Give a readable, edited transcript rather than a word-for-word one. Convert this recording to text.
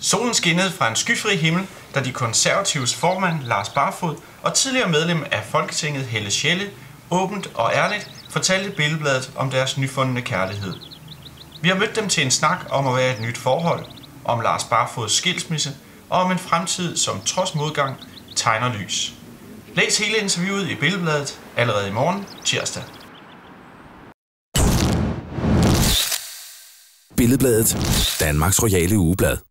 Solen skinnede fra en skyfri himmel, da de konservatives formand Lars Barfoed og tidligere medlem af Folketinget Helle Schelle åbent og ærligt fortalte Billed-Bladet om deres nyfundne kærlighed. Vi har mødt dem til en snak om at være et nyt forhold, om Lars Barfoeds skilsmisse og om en fremtid, som trods modgang tegner lys. Læs hele interviewet i Billed-Bladet allerede i morgen, tirsdag. Billed-Bladet, Danmarks royale ugeblad.